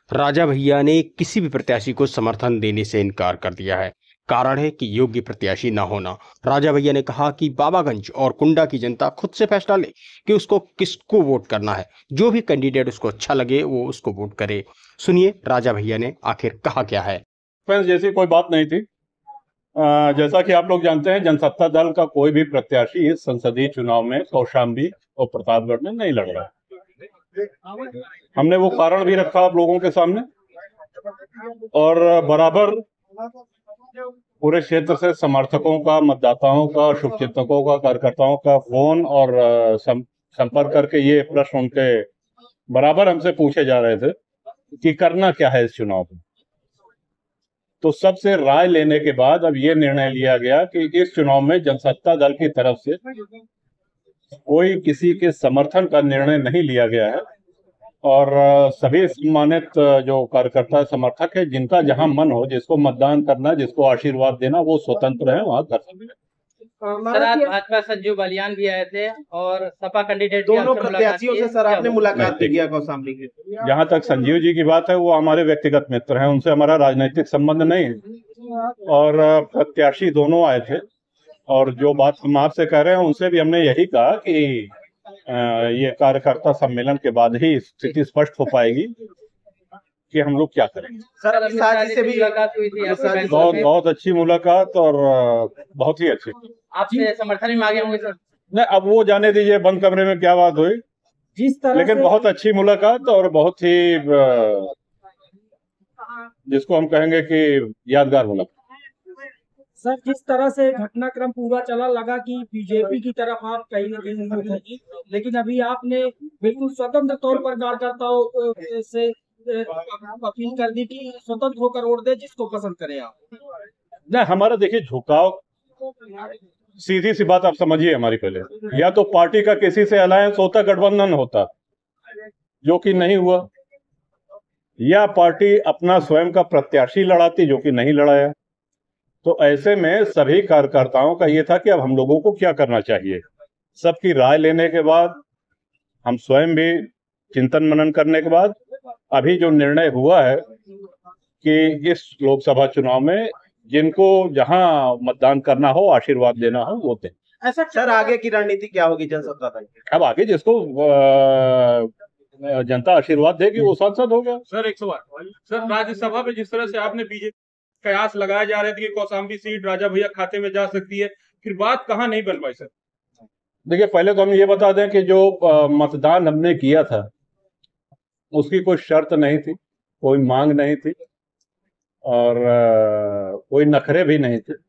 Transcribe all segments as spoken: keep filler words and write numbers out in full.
राजा भैया ने किसी भी प्रत्याशी को समर्थन देने से इनकार कर दिया है। कारण है कि योग्य प्रत्याशी न होना। राजा भैया ने कहा कि बाबागंज और कुंडा की जनता खुद से फैसला ले कि उसको किसको वोट करना है। जो भी कैंडिडेट उसको अच्छा लगे वो उसको वोट करे। सुनिए राजा भैया ने आखिर कहा क्या है। जैसी कोई बात नहीं थी। आ, जैसा कि आप लोग जानते हैं, जनसत्ता दल का कोई भी प्रत्याशी इस संसदीय चुनाव में कौशाम्बी और प्रतापगढ़ में नहीं लड़ रहा है। हमने वो कारण भी रखा आप लोगों के सामने और बराबर पूरे क्षेत्र से समर्थकों का, मतदाताओं का, शुभचिंतकों का, कार्यकर्ताओं का फोन और संपर्क करके ये प्रश्न उनके बराबर हमसे पूछे जा रहे थे कि करना क्या है इस चुनाव में। तो सबसे राय लेने के बाद अब ये निर्णय लिया गया कि इस चुनाव में जनसत्ता दल की तरफ से कोई किसी के समर्थन का निर्णय नहीं लिया गया है और सभी सम्मानित जो कार्यकर्ता समर्थक है, जिनका जहां मन हो, जिसको मतदान करना, जिसको आशीर्वाद देना, वो स्वतंत्र है, वहां कर सकते हैं। सर आज भाजपा संजीव बालियान भी आए थे और सपा कैंडिडेट दोनों प्रत्याशियों से सर आपने मुलाकात किया कौशाम्बी की? जहां तक संजीव जी की बात है, वो हमारे व्यक्तिगत मित्र हैं, उनसे हमारा राजनीतिक संबंध नहीं है और प्रत्याशी दोनों आए थे और जो बात हम आपसे कह रहे हैं उनसे भी हमने यही कहा कि ये कार्यकर्ता सम्मेलन के बाद ही स्थिति स्पष्ट हो पाएगी कि हम लोग क्या करेंगे। सर अभी साजी से भी मुलाकात हुई थी, बहुत बहुत अच्छी मुलाकात और बहुत ही अच्छी। आपसे समर्थन भी मांगे होंगे सर? नहीं, अब वो जाने दीजिए बंद कमरे में क्या बात हुई, जिस तरह लेकिन बहुत अच्छी मुलाकात और बहुत ही जिसको हम कहेंगे कि यादगार मुलाकात। सर जिस तरह से घटनाक्रम पूरा चला, लगा कि बीजेपी की तरफ आप कहीं ना कहीं, लेकिन अभी आपने बिल्कुल स्वतंत्र तौर पर कार्यकर्ताओं से अपील कर दी कि स्वतंत्र होकर वोट दे, जिसको पसंद करें आप। नहीं, हमारा देखिए झुकाव, सीधी सी बात आप समझिए हमारी। पहले या तो पार्टी का किसी से अलायंस होता, गठबंधन होता, जो कि नहीं हुआ, या पार्टी अपना स्वयं का प्रत्याशी लड़ाती, जो कि नहीं लड़ाया। तो ऐसे में सभी कार्यकर्ताओं का ये था कि अब हम लोगों को क्या करना चाहिए। सबकी राय लेने के बाद, हम स्वयं भी चिंतन मनन करने के बाद अभी जो निर्णय हुआ है कि इस लोकसभा चुनाव में जिनको जहां मतदान करना हो, आशीर्वाद देना हो, वो दें। ऐसा सर आगे की रणनीति क्या होगी जनसत्ता दल की? अब आगे जिसको जनता आशीर्वाद देगी वो सांसद होगा। सर एक सवाल, सर राज्यसभा में जिस तरह से आपने बीजेपी कयास लगाए जा रहे थे कि कौशाम्बी सीट राजा भैया खाते में जा सकती है, फिर बात कहाँ नहीं बन पाई सर? देखिए, पहले तो हम ये बता दें कि जो मतदान हमने किया था उसकी कोई शर्त नहीं थी, कोई मांग नहीं थी और कोई नखरे भी नहीं थे।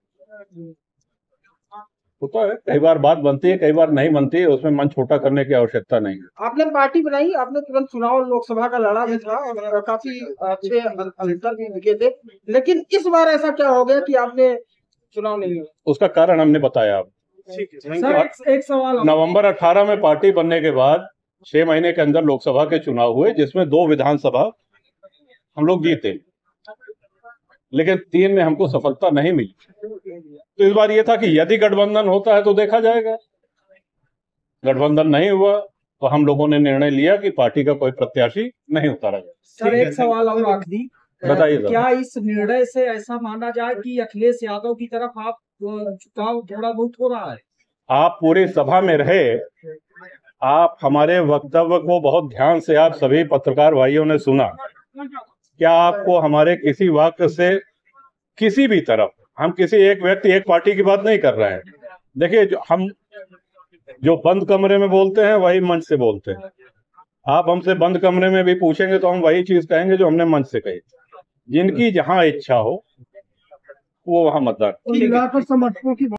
होता है, कई बार बात बनती है, कई बार नहीं बनती है, उसमें मन छोटा करने की आवश्यकता नहीं है। आपने पार्टी बनाई, आपने तुरंत चुनाव लोकसभा का लड़ा भी था और काफी अच्छे अंतर भी दिखे थे, लेकिन इस बार ऐसा क्या हो गया कि आपने चुनाव नहीं हुआ? उसका कारण हमने बताया। आप सर एक, एक सवाल, नवंबर अठारह में पार्टी बनने के बाद छह महीने के अंदर लोकसभा के चुनाव हुए, जिसमें दो विधानसभा हम लोग जीते, लेकिन तीन में हमको सफलता नहीं मिली। तो इस बार ये था कि यदि गठबंधन होता है तो देखा जाएगा। गठबंधन नहीं हुआ तो हम लोगों ने निर्णय लिया कि पार्टी का कोई प्रत्याशी नहीं उतारा जाए। सर एक सवाल और आखिरी, बताइए, क्या इस निर्णय से ऐसा माना जाए कि अखिलेश यादव की तरफ आप झुकाव थोड़ा बहुत हो रहा है? आप पूरी सभा में रहे, आप हमारे वक्तव्य को बहुत ध्यान से आप सभी पत्रकार भाइयों ने सुना। क्या आपको हमारे किसी वाक्य से किसी भी तरफ, हम किसी एक व्यक्ति, एक पार्टी की बात नहीं कर रहे हैं। देखिए, जो हम जो बंद कमरे में बोलते हैं वही मंच से बोलते हैं। आप हमसे बंद कमरे में भी पूछेंगे तो हम वही चीज कहेंगे जो हमने मंच से कही। जिनकी जहां इच्छा हो वो वहां मतदान। समर्थकों की